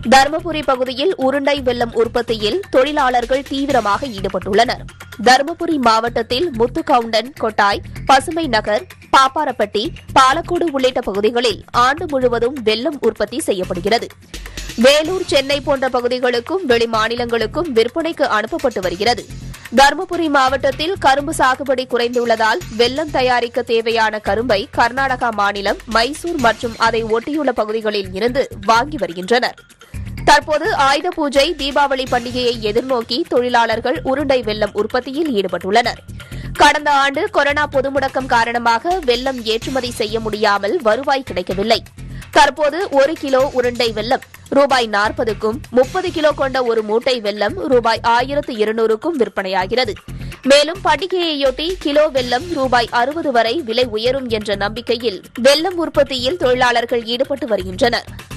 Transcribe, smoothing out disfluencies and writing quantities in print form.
தருமபுரி பகுதியில் உருண்டை வெல்லம் உற்பத்தியில் தொழிலாளர்கள் தீவிரமாக ஈடுபட்டுள்ளனர். தருமபுரி மாவட்டத்தில் முத்துக்கவுண்டன், கொட்டாய், பசுமை நகர், பாப்பாரப்பட்டி, பாலக்கோடு உள்ளிட்ட பகுதிகளில் ஆண்டு முழுவதும் வெல்லம் உற்பத்தி செய்யப்படுகிறது. வேலூர், சென்னை போன்ற பகுதிகளுக்கும் வெளிமாநிலங்களுக்கும் விற்பனைக்கு அனுப்பப்பட்டு வருகிறது. தருமபுரி மாவட்டத்தில் கரும்பு சாகுபடி குறைந்துள்ளதால் வெல்லம் தயாரிக்க தேவையான கரும்பை கர்நாடகா மாநிலம் மைசூர் மற்றும் அதை ஒட்டியுள்ள பகுதிகளில் இருந்து வாங்கி வருகின்றனர். தற்போது ஆயுத பூஜை, தீபாவளி பண்டிகையை எதிர்நோக்கி தொழிலாளர்கள் உருண்டை வெல்லம் உற்பத்தியில் ஈடுபட்டுள்ளனர். கடந்த ஆண்டு கொரோனா பொது முடக்கம் காரணமாக வெல்லம் ஏற்றுமதி செய்ய முடியாமல் வருவாய் கிடைக்கவில்லை. தற்போது 1 கிலோ உருண்டை வெல்லம் ரூபாய் 40க்கும் 30 கிலோ கொண்ட ஒரு மூட்டை வெல்லம் ரூபாய் 1200க்கும் விற்பனையாகிறது. மேலும் பண்டிகையையொட்டி கிலோ வெல்லம் ரூபாய் 60 வரை விலை உயரும் என்ற நம்பிக்கையில் வெல்லம் உற்பத்தியில் தொழிலாளர்கள் ஈடுபட்டு வருகின்றனர்.